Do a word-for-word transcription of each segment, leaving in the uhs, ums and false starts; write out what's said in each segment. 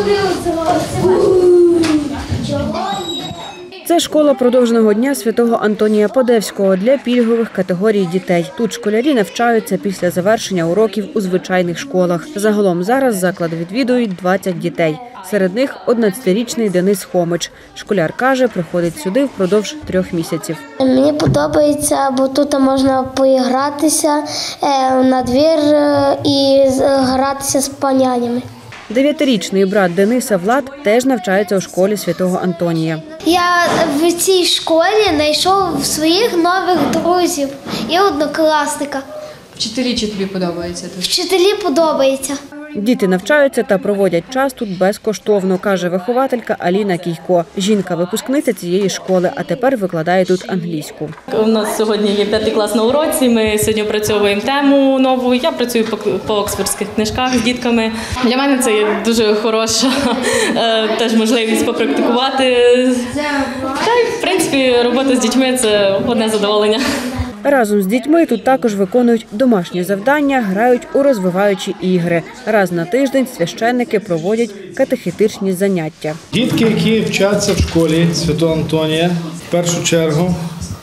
Це школа продовженого дня святого Антонія Подевського для пільгових категорій дітей. Тут школярі навчаються після завершення уроків у звичайних школах. Загалом зараз заклад відвідують двадцять дітей. Серед них одинадцятирічний Денис Хомич. Школяр каже, приходить сюди впродовж трьох місяців. Мені подобається, бо тут можна поігратися на двір і гратися з понянями. Дев'ятирічний брат Дениса Влад теж навчається у школі святого Антонія. Я в цій школі знайшов своїх нових друзів і однокласника. Вчителі чи тобі подобається тут? Вчителі подобається. Діти навчаються та проводять час тут безкоштовно, каже вихователька Аліна Кійко. Жінка – випускниця цієї школи, а тепер викладає тут англійську. У нас сьогодні є п'ятий клас на уроці, ми сьогодні опрацьовуємо тему нову. Я працюю по оксфордських книжках з дітками. Для мене це є дуже хороша теж можливість попрактикувати. Та й, в принципі, робота з дітьми – це одне задоволення. Разом з дітьми тут також виконують домашні завдання, грають у розвиваючі ігри. Раз на тиждень священники проводять катехетичні заняття. Дітки, які вчаться в школі Святого Антонія, в першу чергу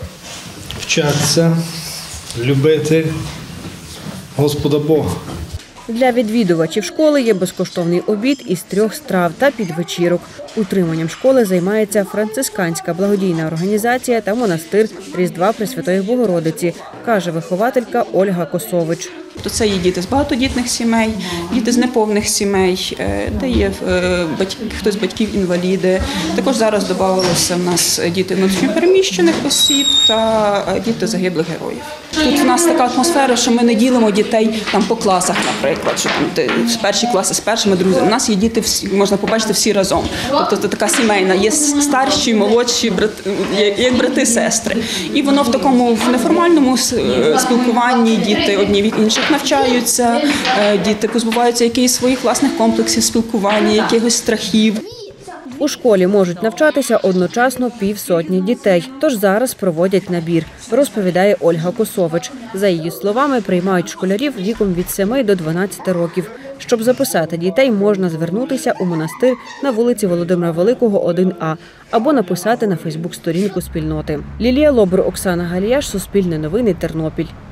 вчаться любити Господа Бога. Для відвідувачів школи є безкоштовний обід із трьох страв та підвечірок. Утриманням школи займається францисканська благодійна організація та монастир Різдва Пресвятої Богородиці, каже вихователька Ольга Косович. Це є діти з багатодітних сімей, діти з неповних сімей, де є батьки, хтось з батьків інваліди. Також зараз додавалося в нас діти внутрішньопереміщених осіб та діти загиблих героїв. Тут в нас така атмосфера, що ми не ділимо дітей там по класах, наприклад, що там перші класи з першими друзями. У нас є діти, всі, можна побачити, всі разом. Тобто це така сімейна, є старші, молодші, брати, як брати-сестри. І воно в такому в неформальному спілкуванні діти одні від інших навчаються, діти позбуваються якихось своїх власних комплексів спілкування, якихось страхів. У школі можуть навчатися одночасно півсотні дітей, тож зараз проводять набір, розповідає Ольга Косович. За її словами, приймають школярів віком від семи до дванадцяти років. Щоб записати дітей, можна звернутися у монастир на вулиці Володимира Великого, один А, або написати на Фейсбук-сторінку спільноти. Лілія Лобур, Оксана Галіяш, Суспільне новини, Тернопіль.